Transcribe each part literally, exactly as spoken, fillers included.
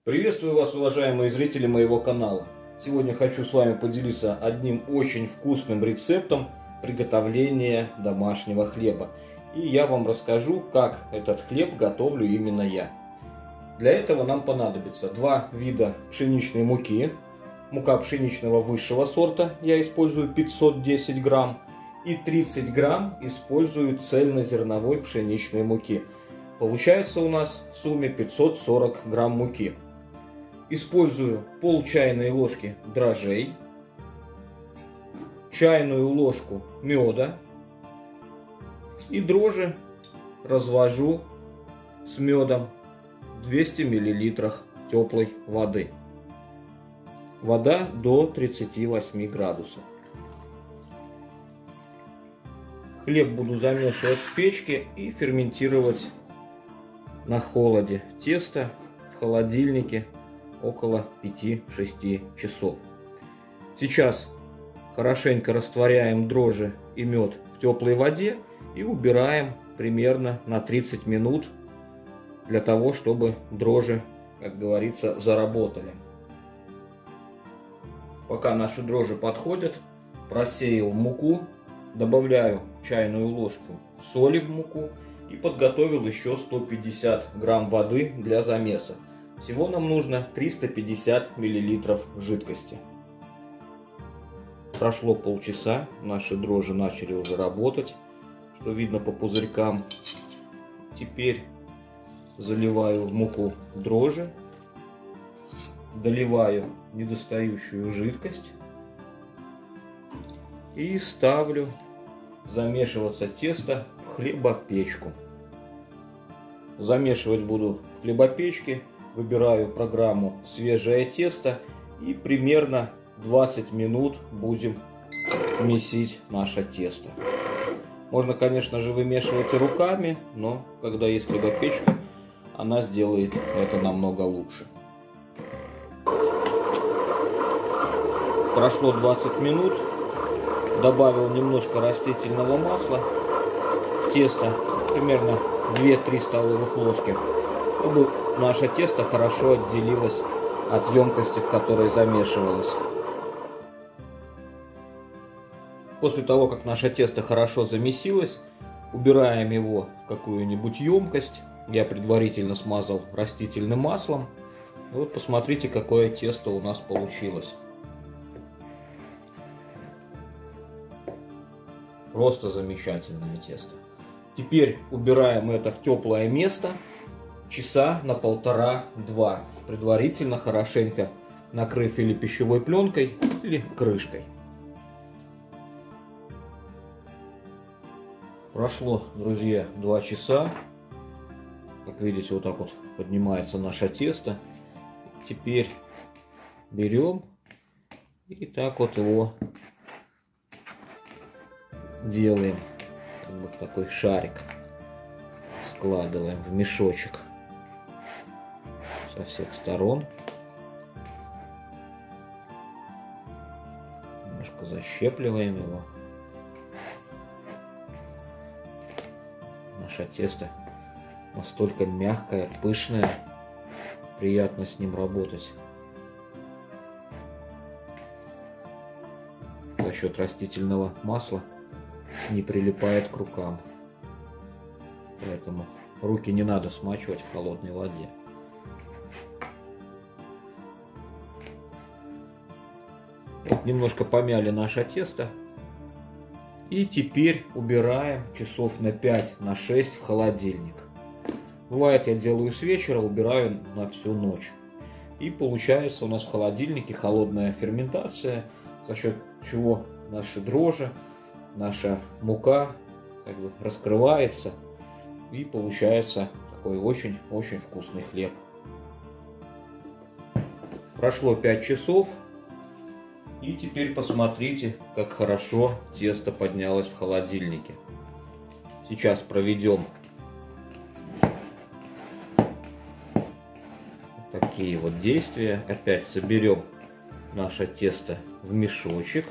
Приветствую вас, уважаемые зрители моего канала. Сегодня хочу с вами поделиться одним очень вкусным рецептом приготовления домашнего хлеба. И я вам расскажу, как этот хлеб готовлю именно я. Для этого нам понадобится два вида пшеничной муки. Мука пшеничного высшего сорта, я использую пятьсот десять грамм. И тридцать грамм использую цельнозерновой пшеничной муки. Получается у нас в сумме пятьсот сорок грамм муки. Использую пол чайной ложки дрожжей, чайную ложку меда и дрожжи развожу с медом в двухстах миллилитрах теплой воды. Вода до тридцати восьми градусов. Хлеб буду замешивать в печке и ферментировать на холоде. Тесто в холодильнике около пяти-шести часов. Сейчас хорошенько растворяем дрожжи и мед в теплой воде и убираем примерно на тридцать минут для того, чтобы дрожжи, как говорится, заработали. Пока наши дрожжи подходят, просеял муку, добавляю чайную ложку соли в муку и подготовил еще сто пятьдесят грамм воды для замеса. Всего нам нужно триста пятьдесят миллилитров жидкости. Прошло полчаса, наши дрожжи начали уже работать, что видно по пузырькам. Теперь заливаю в муку дрожжи, доливаю недостающую жидкость и ставлю замешиваться тесто в хлебопечку. Замешивать буду в хлебопечке. Выбираю программу «Свежее тесто» и примерно двадцать минут будем месить наше тесто. Можно, конечно же, вымешивать и руками, но когда есть хлебопечка, она сделает это намного лучше. Прошло двадцать минут, добавил немножко растительного масла в тесто, примерно две-три столовых ложки, чтобы наше тесто хорошо отделилось от емкости, в которой замешивалось. После того, как наше тесто хорошо замесилось, убираем его в какую-нибудь емкость. Я предварительно смазал растительным маслом. И вот посмотрите, какое тесто у нас получилось. Просто замечательное тесто. Теперь убираем это в теплое место. Часа на полтора-два, предварительно хорошенько накрыв или пищевой пленкой, или крышкой. Прошло, друзья, два часа. Как видите, вот так вот поднимается наше тесто. Теперь берем и так вот его делаем, как бы такой шарик, складываем в мешочек со всех сторон. Немножко защепливаем его. Наше тесто настолько мягкое, пышное, приятно с ним работать. За счет растительного масла не прилипает к рукам. Поэтому руки не надо смачивать в холодной воде. Вот немножко помяли наше тесто. И теперь убираем часов на пять-шесть в холодильник. Бывает, я делаю с вечера, убираю на всю ночь. И получается у нас в холодильнике холодная ферментация, за счет чего наши дрожжи, наша мука как бы раскрывается. И получается такой очень-очень вкусный хлеб. Прошло пять часов. И теперь посмотрите, как хорошо тесто поднялось в холодильнике. Сейчас проведем такие вот действия. Опять соберем наше тесто в мешочек.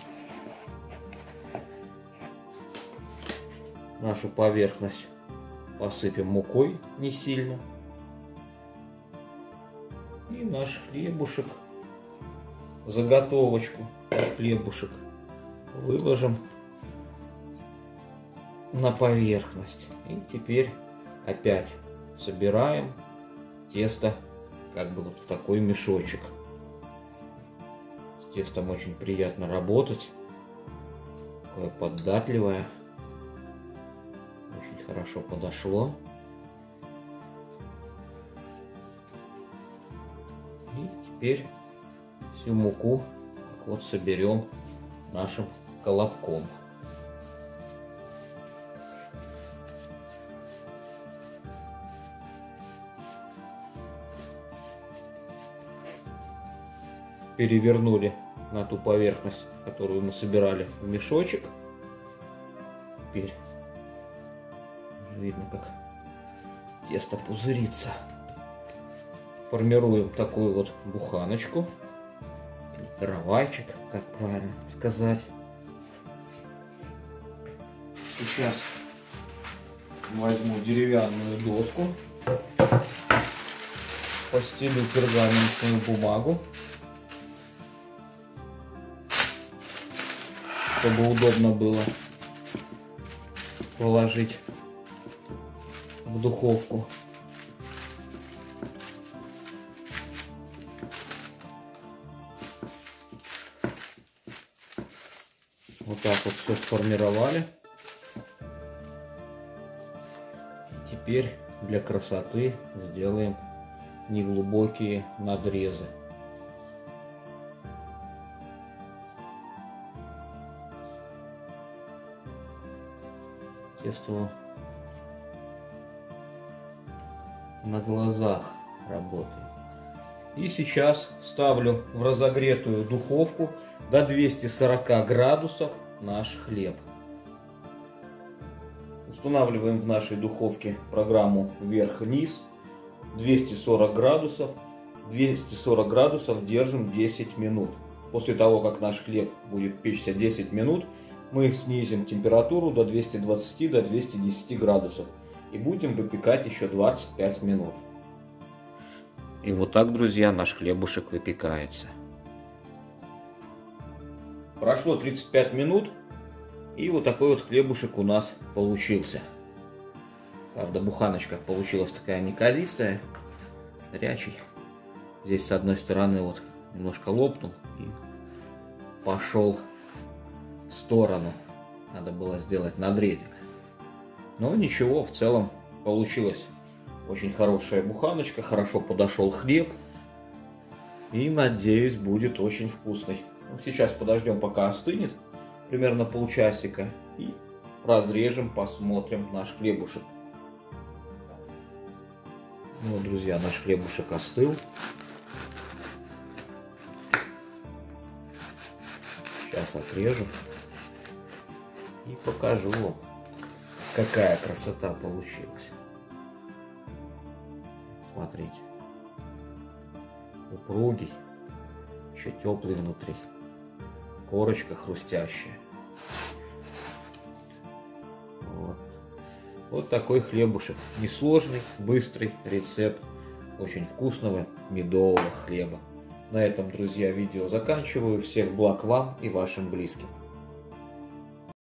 Нашу поверхность посыпем мукой не сильно. И наш хлебушек, заготовочку хлебушек выложим на поверхность. И теперь опять собираем тесто как бы вот в такой мешочек. С тестом очень приятно работать. Такое податливое. Очень хорошо подошло. И теперь всю муку так вот соберем нашим колобком. Перевернули на ту поверхность, которую мы собирали в мешочек. Теперь видно, как тесто пузырится. Формируем такую вот буханочку, или каравайчик, как правильно сказать. Сейчас возьму деревянную доску, постелю пергаментную бумагу, чтобы удобно было положить в духовку. Вот так вот все сформировали. Теперь для красоты сделаем неглубокие надрезы. Тесто на глазах работает. И сейчас ставлю в разогретую духовку до двухсот сорока градусов наш хлеб. Устанавливаем в нашей духовке программу вверх-вниз. двести сорок градусов. двести сорок градусов держим десять минут. После того, как наш хлеб будет печься десять минут, мы снизим температуру до двухсот двадцати, до двухсот десяти градусов. И будем выпекать еще двадцать пять минут. И вот так, друзья, наш хлебушек выпекается. Прошло тридцать пять минут. И вот такой вот хлебушек у нас получился. Правда, буханочка получилась такая неказистая. Горячий. Здесь с одной стороны вот немножко лопнул и пошел в сторону. Надо было сделать надрезик. Но ничего, в целом получилась очень хорошая буханочка. Хорошо подошел хлеб. И, надеюсь, будет очень вкусный. Ну, сейчас подождем, пока остынет. Примерно полчасика. И разрежем, посмотрим наш хлебушек. Ну, друзья, наш хлебушек остыл. Сейчас отрежу и покажу вам, какая красота получилась. Смотрите, упругий, еще теплый внутри, корочка хрустящая. Вот. Вот такой хлебушек, несложный, быстрый рецепт очень вкусного медового хлеба. На этом, друзья, видео заканчиваю. Всех благ вам и вашим близким.